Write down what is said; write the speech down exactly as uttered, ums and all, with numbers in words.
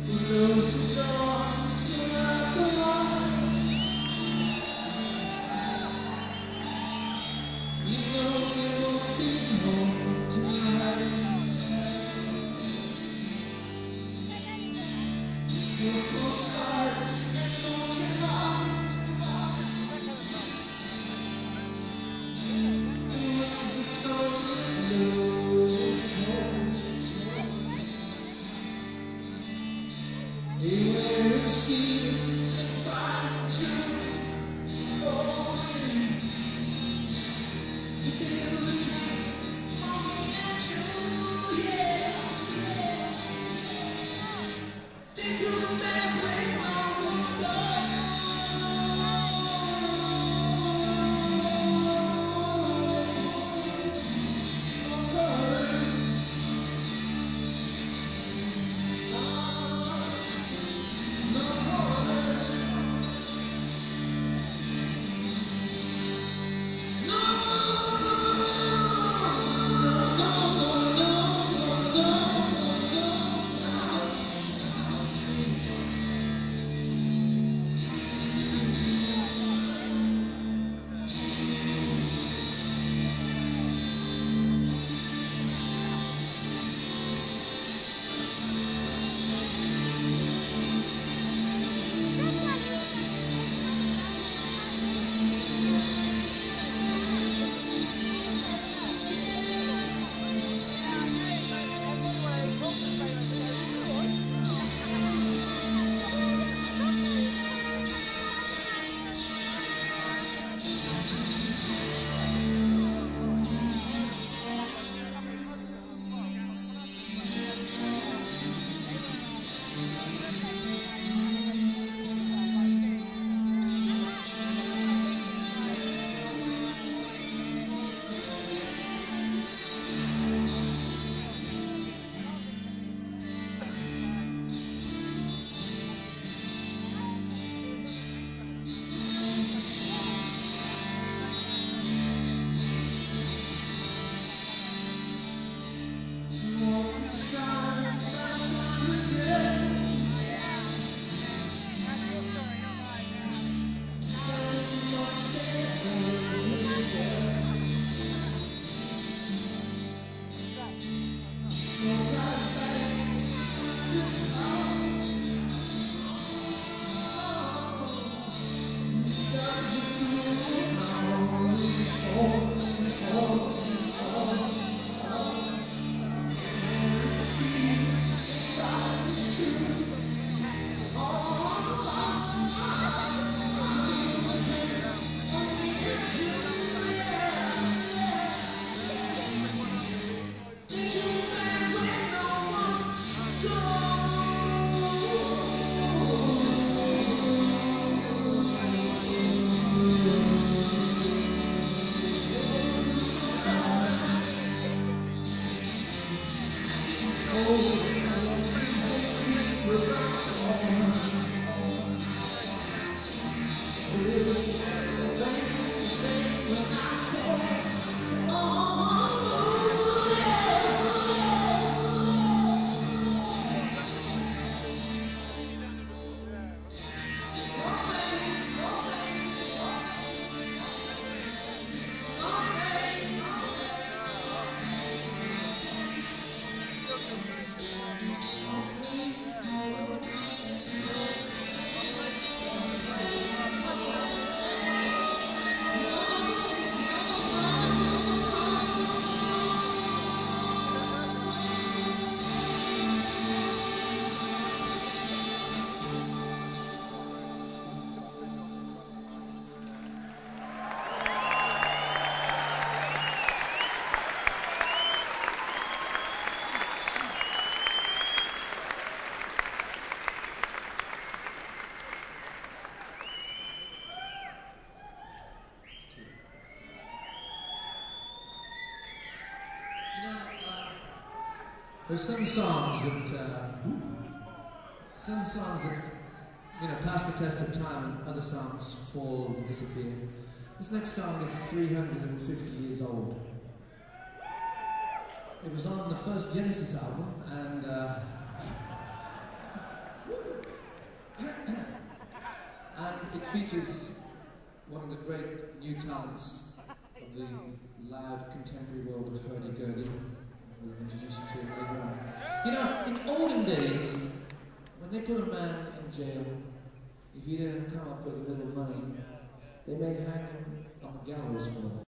There's some songs that, uh, some songs that, you know, pass the test of time and other songs fall and disappear. This next song is three hundred fifty years old. It was on the first Genesis album, and uh, it features one of the great new talents of the loud contemporary world of hurdy-gurdy. We'll introduce you to it later on. You know, in olden days, when they put a man in jail, if he didn't come up with a little money, they may hang him on the gallows pole.